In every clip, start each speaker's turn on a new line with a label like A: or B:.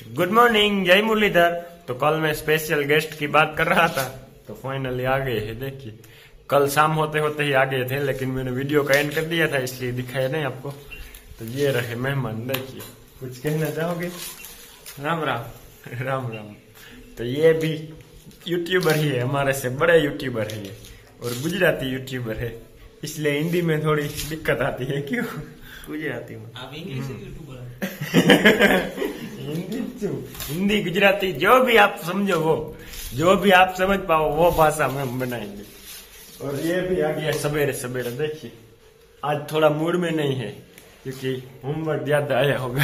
A: Good morning, जय मुरलीधर। तो कल मैं स्पेशल गेस्ट की बात कर रहा था तो फाइनली आ गए हैं। देखिए कल शाम होते होते ही आ गए थे, लेकिन मैंने वीडियो का एंड कर दिया था इसलिए दिखाया नहीं आपको। तो ये रहे मेहमान। देखिए कुछ कहना चाहोगे? राम राम। राम राम। तो ये भी यूट्यूबर ही है, हमारे से बड़े यूट्यूबर है ये, और गुजराती यूट्यूबर है, इसलिए हिंदी में थोड़ी दिक्कत आती है। क्यों? गुजराती में
B: आप इंग्लिश यूट्यूबर
A: हिंदी गुजराती जो भी आप समझो, वो जो भी आप समझ पाओ वो भाषा में हम बनाएंगे। और ये भी आ गया सवेरे सवेरे। देखिए आज थोड़ा मूड में नहीं है क्योंकि होमवर्क ज्यादा आया होगा।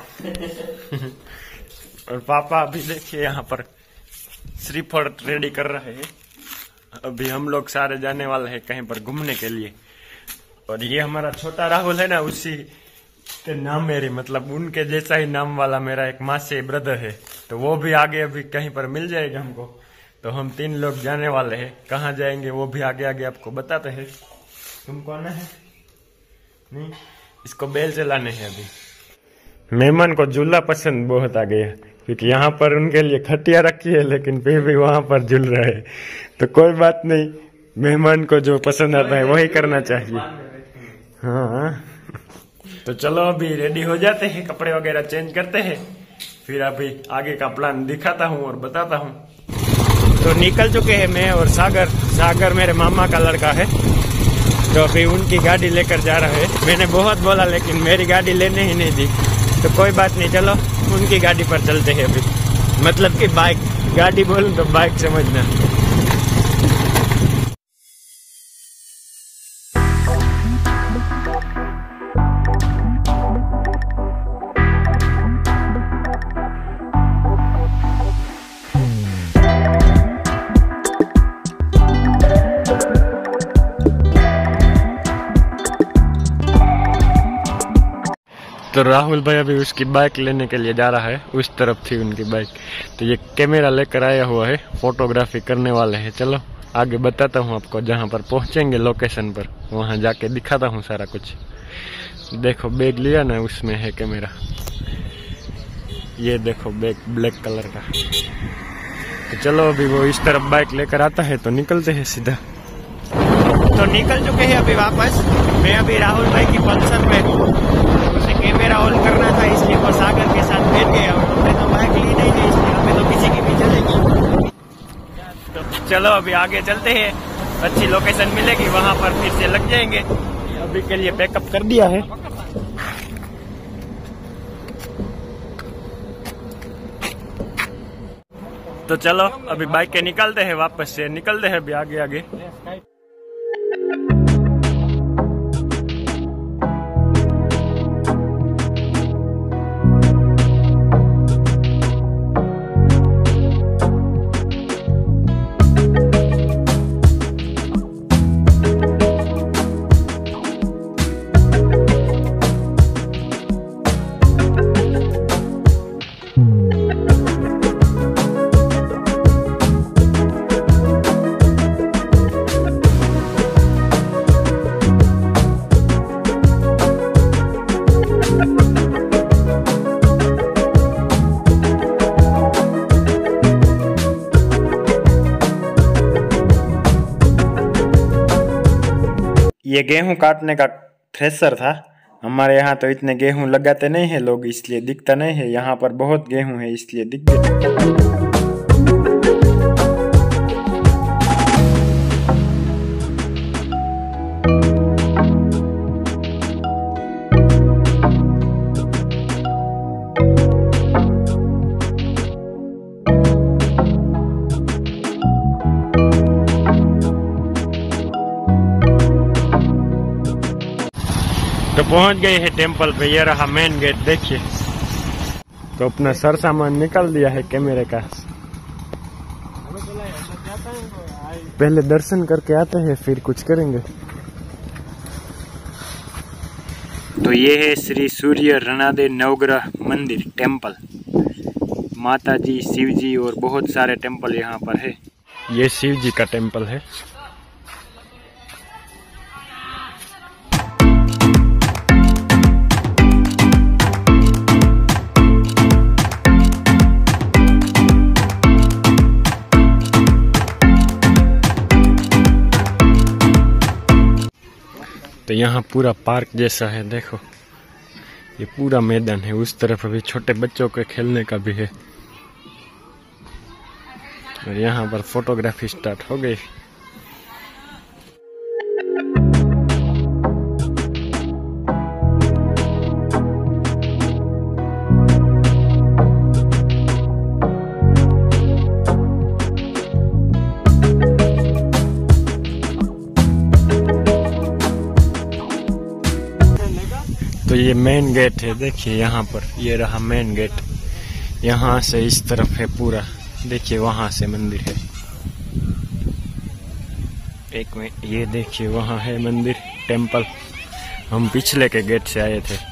A: और पापा अभी देखिए यहाँ पर श्रीफल रेडी कर रहे हैं। अभी हम लोग सारे जाने वाले हैं कहीं पर घूमने के लिए। और ये हमारा छोटा राहुल है ना, उसी के नाम मेरी, मतलब उनके जैसा ही नाम वाला मेरा एक मासी ब्रदर है, तो वो भी आगे अभी कहीं पर मिल जाएगा हमको। तो हम 3 लोग जाने वाले हैं। कहाँ जाएंगे वो भी आगे आगे आपको बताते हैं। तुमको आना है? नहीं, इसको बेल चलाने हैं। अभी मेहमान को झूला पसंद बहुत आ गया क्योंकि यहाँ पर उनके लिए खटिया रखी है, लेकिन फिर भी वहां पर झूल रहे हैं। तो कोई बात नहीं, मेहमान को जो पसंद आता है वही करना चाहिए। हाँ तो चलो अभी रेडी हो जाते हैं, कपड़े वगैरह चेंज करते हैं, फिर अभी आगे का प्लान दिखाता हूँ और बताता हूँ। तो निकल चुके हैं मैं और सागर। सागर मेरे मामा का लड़का है, तो अभी उनकी गाड़ी लेकर जा रहे हैं। मैंने बहुत बोला लेकिन मेरी गाड़ी लेने ही नहीं दी। तो कोई बात नहीं, चलो उनकी गाड़ी पर चलते हैं अभी। मतलब कि बाइक, गाड़ी बोलूं तो बाइक समझना। तो राहुल भाई अभी उसकी बाइक लेने के लिए जा रहा है, उस तरफ थी उनकी बाइक। तो ये कैमरा लेकर आया हुआ है, फोटोग्राफी करने वाले हैं। चलो आगे बताता हूँ आपको, जहाँ पर पहुँचेंगे लोकेशन पर वहाँ जाके दिखाता हूँ सारा कुछ। देखो बैग लिया ना, उसमें है कैमरा। ये देखो बैग ब्लैक कलर का। तो चलो अभी वो इस तरफ बाइक लेकर आता है तो निकलते हैं सीधा। तो निकल चुके हैं अभी वापस। मैं अभी राहुल भाई की फंक्शन में हूँ, उसे कैमरा ऑन करना था इसलिए वो सागर के साथ बैठ गया। और हमने तो बाइक ली नहीं है इसलिए हमें तो किसी की भी चलेगी। तो चलो अभी आगे चलते हैं, अच्छी लोकेशन मिलेगी वहां पर फिर से लग जाएंगे। अभी के लिए पैकअप कर दिया है। तो चलो अभी बाइक के निकलते हैं, वापस से निकलते हैं अभी आगे आगे। ये गेहूं काटने का थ्रेसर था। हमारे यहाँ तो इतने गेहूं लगाते नहीं है लोग, इसलिए दिखता नहीं है। यहाँ पर बहुत गेहूं है इसलिए दिख गया। तो पहुंच गए हैं टेम्पल पे। ये रहा मेन गेट, देखिए। तो अपना सर सामान निकाल दिया है कैमरे का। पहले दर्शन करके आते हैं फिर कुछ करेंगे। तो ये है श्री सूर्य रणादे नवग्रह मंदिर टेम्पल। माता जी, शिव जी और बहुत सारे टेम्पल यहाँ पर है। ये शिव जी का टेम्पल है। यहाँ पूरा पार्क जैसा है, देखो ये पूरा मैदान है। उस तरफ अभी छोटे बच्चों के खेलने का भी है। और यहाँ पर फोटोग्राफी स्टार्ट हो गई। तो ये मेन गेट है, देखिए यहाँ पर, ये रहा मेन गेट। यहाँ से इस तरफ है पूरा, देखिए वहां से मंदिर है। एक में ये देखिए वहां है मंदिर, टेम्पल। हम पिछले के गेट से आए थे।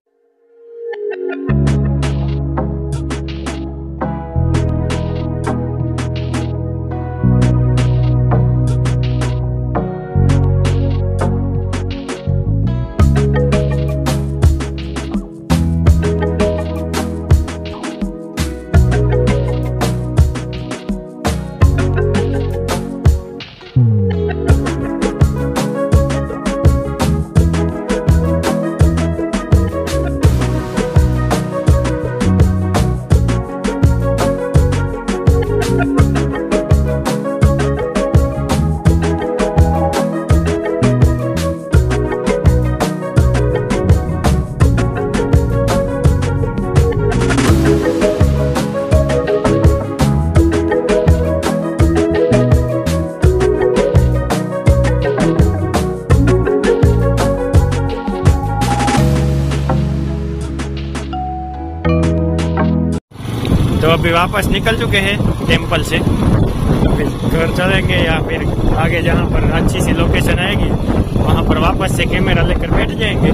A: तो अभी वापस निकल चुके हैं टेम्पल से। अभी घर चलेंगे या फिर आगे जहाँ पर अच्छी सी लोकेशन आएगी वहाँ पर वापस से कैमरा लेकर बैठ जाएंगे।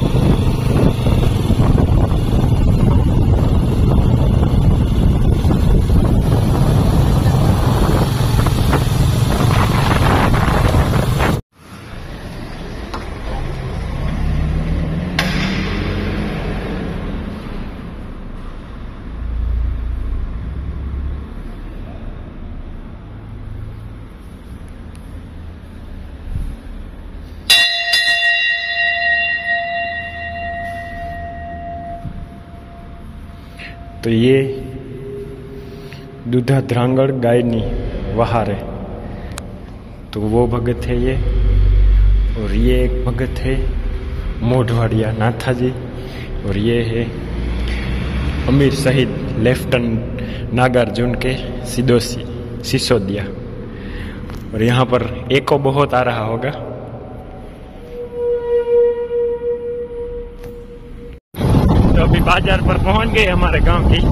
A: तो ये दूधा ध्रांगड़ गायनी वहार है, तो वो भगत है ये। और ये एक भगत है मोढ़वाड़िया नाथा जी। और ये है अमीर शहीद लेफ्टिनेंट नागार्जुन के सिसोदिया। और यहाँ पर एको बहुत आ रहा होगा। तो अभी बाजार पर पहुंच गए हमारे गांव की।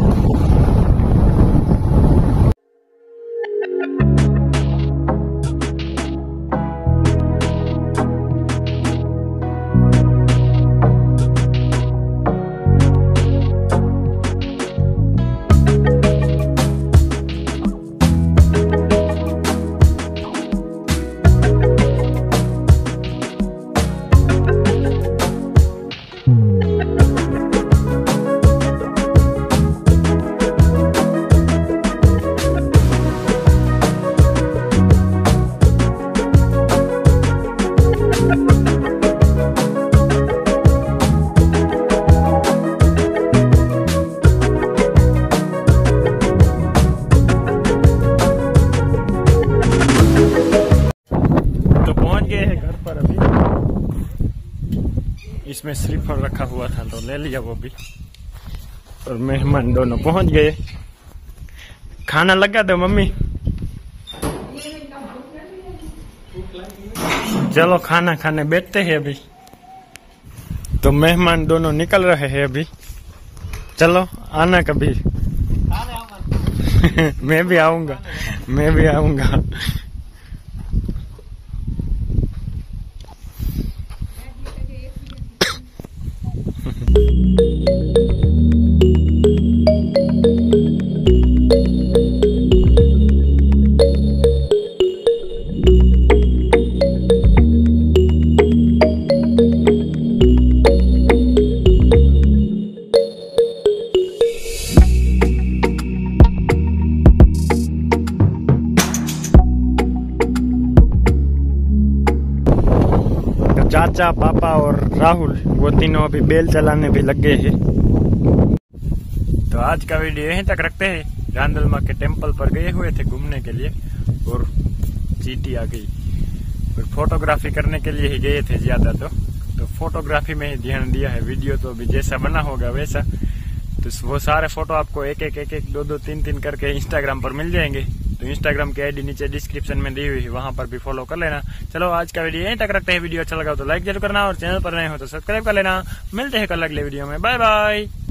A: इसमें श्रीफल रखा हुआ था तो ले लिया वो भी। और मेहमान दोनों पहुंच गए। खाना लगा दो मम्मी। चलो खाना खाने बैठते हैं अभी। तो मेहमान दोनों निकल रहे हैं अभी। चलो आना कभी। मैं भी आऊंगा, मैं भी आऊंगा। चाचा, पापा और राहुल वो तीनों अभी बेल चलाने भी लग गए हैं। तो आज का वीडियो यहीं तक रखते हैं। रांदलमा के टेम्पल पर गए हुए थे घूमने के लिए और चींटी आ गई। फिर फोटोग्राफी करने के लिए ही गए थे ज्यादा, तो फोटोग्राफी में ही ध्यान दिया है। वीडियो तो अभी जैसा बना होगा वैसा, तो वो सारे फोटो आपको एक एक दो तीन करके इंस्टाग्राम पर मिल जाएंगे। तो इंस्टाग्राम की आईडी नीचे डिस्क्रिप्शन में दी हुई है, वहां पर भी फॉलो कर लेना। चलो आज का वीडियो यहीं तक रखते हैं। वीडियो अच्छा लगा तो लाइक जरूर करना और चैनल पर नए हो तो सब्सक्राइब कर लेना। मिलते हैं कल अगले वीडियो में। Bye bye.